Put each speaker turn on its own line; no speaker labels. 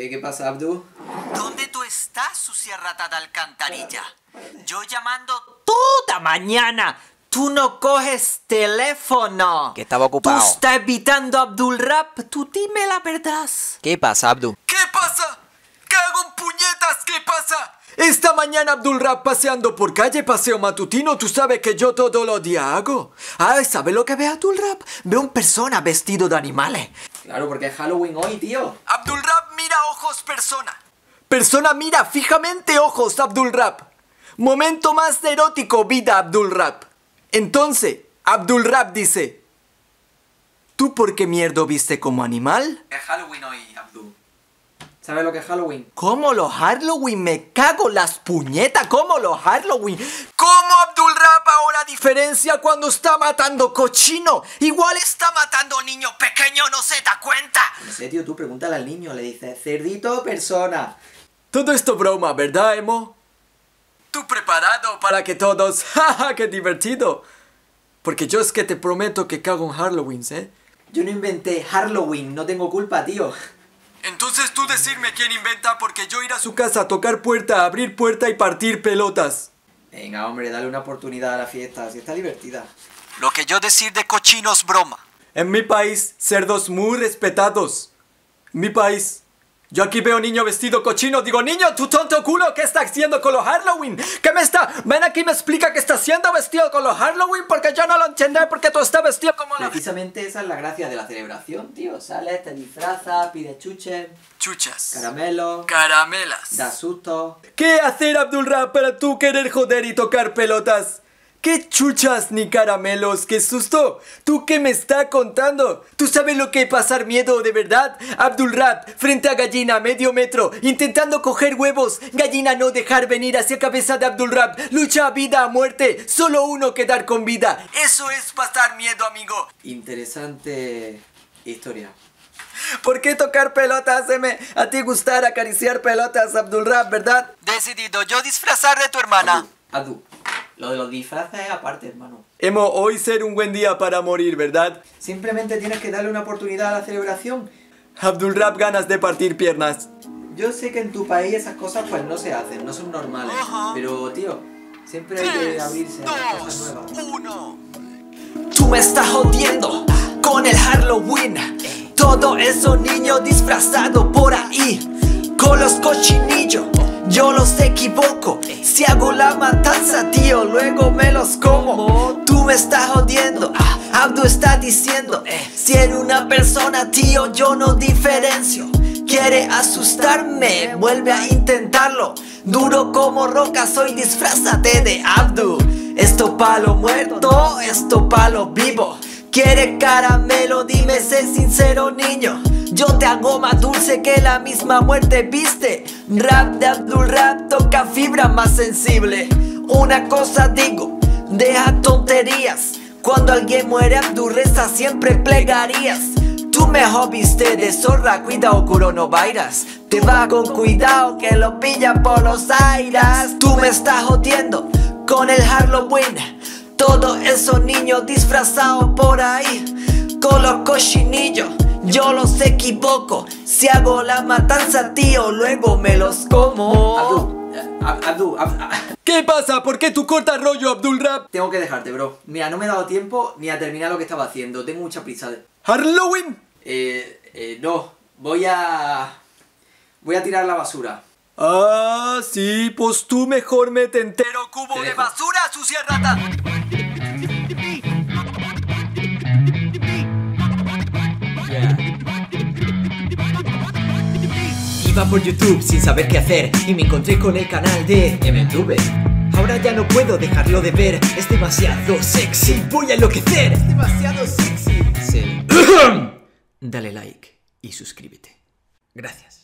¿Qué pasa, Abdu?
¿Dónde tú estás, sucia rata de alcantarilla? Yo llamando toda mañana. Tú no coges teléfono.
Que estaba ocupado.
Tú estás evitando a Abdulrap. Tú dime la verdad.
¿Qué pasa, Abdu?
¿Qué pasa? ¿Qué hago en puñetas? ¿Qué pasa? Esta mañana Abdulrap paseando por calle, paseo matutino, tú sabes que yo todo lo día hago. ¿Sabes lo que ve Abdulrap? Ve un persona vestido de animales.
Claro, porque es Halloween hoy, tío.
Abdulrap mira ojos persona. Persona mira fijamente ojos Abdulrap. Momento más erótico vida Abdulrap. Entonces, Abdulrap dice: ¿tú por qué mierda viste como animal?
Es Halloween hoy, Abdu. ¿Sabes lo que es Halloween?
¿Cómo los Halloween? Me cago las puñetas. ¿Cómo los Halloween? ¿Cómo Abdulrap ahora diferencia cuando está matando cochino? Igual está matando niño pequeño, ¿no se da cuenta?
No sé, tío, tú pregúntale al niño, le dices, cerdito o persona.
Todo esto broma, ¿verdad, Emo? ¿Tú preparado para que todos? ¡Jaja, qué divertido! Porque yo es que te prometo que cago en Halloween, ¿eh?
Yo no inventé Halloween, no tengo culpa, tío.
Entonces tú decirme quién inventa porque yo ir a su casa a tocar puerta, abrir puerta y partir pelotas.
Venga, hombre, dale una oportunidad a la fiesta, si está divertida.
Lo que yo decir de cochinos broma.
En mi país, cerdos muy respetados. Mi país. Yo aquí veo niño vestido cochino, digo, niño, tu tonto culo, ¿qué está haciendo con los Halloween? ¿Qué me está? Ven aquí y me explica qué está haciendo vestido con los Halloween porque yo no lo entiendo porque tú estás vestido como la...
Precisamente esa es la gracia de la celebración, tío. Sales, te disfrazas, pides chuches,
Chuchas.
caramelos,
Caramelas.
das susto.
¿Qué hacer, Abdulrap, para tú querer joder y tocar pelotas? ¿Qué chuchas ni caramelos? ¡Qué susto! ¿Tú qué me estás contando? ¿Tú sabes lo que es pasar miedo de verdad? Abdulrap, frente a gallina, medio metro, intentando coger huevos. Gallina no dejar venir hacia cabeza de Abdulrap. Lucha a vida, a muerte. Solo uno quedar con vida. Eso es pasar miedo, amigo.
Interesante historia.
¿Por qué tocar pelotas? A ti gustar acariciar pelotas, Abdulrap, ¿verdad?
Decidido yo disfrazar de tu hermana.
Abdu, lo de los disfraces es aparte, hermano.
Emo, hoy ser un buen día para morir, ¿verdad?
Simplemente tienes que darle una oportunidad a la celebración.
Abdulrap, ganas de partir piernas.
Yo sé que en tu país esas cosas pues no se hacen, no son normales. Pero, tío, siempre hay que abrirse a las cosas nuevas.
1.
Tú me estás jodiendo con el Halloween. Todo eso niños disfrazados por ahí, con los cochinillos. Yo los equivoco. Si hago la matanza, tío, luego me los como. Tú me estás jodiendo. Abdu está diciendo, si eres una persona, tío, yo no diferencio. Quiere asustarme, vuelve a intentarlo. Duro como roca, soy, disfrázate de Abdu. Esto pa' lo muerto, esto pa' lo vivo. ¿Quiere caramelo? Dime, sé sincero, niño. Yo te hago más dulce que la misma muerte, ¿viste? Rap de Abdulrap toca fibra más sensible. Una cosa digo, deja tonterías. Cuando alguien muere, Abdu reza siempre plegarías. Tú mejor viste de zorra, cuidado coronavirus. Te va con cuidado que lo pillan por los aires. Tú me estás jodiendo con el Halloween. Todos esos niños disfrazados por ahí, con los cochinillos, yo los equivoco. Si hago la matanza, tío, luego me los como.
Abdu,
¿Qué pasa? ¿Por qué tú cortas rollo, Abdulrap?
tengo que dejarte, bro. Mira, no me he dado tiempo ni a terminar lo que estaba haciendo. Tengo mucha prisa.
¿Halloween?
No. Voy a tirar la basura.
Ah, sí, pues tú mejor mete entero cubo
Te
de
dejo.
basura, sucia rata.
Iba por YouTube sin saber qué hacer y me encontré con el canal de MTube. Ahora ya no puedo dejarlo de ver, es demasiado sexy, voy a enloquecer. Es demasiado sexy. Sí. Dale like y suscríbete. Gracias.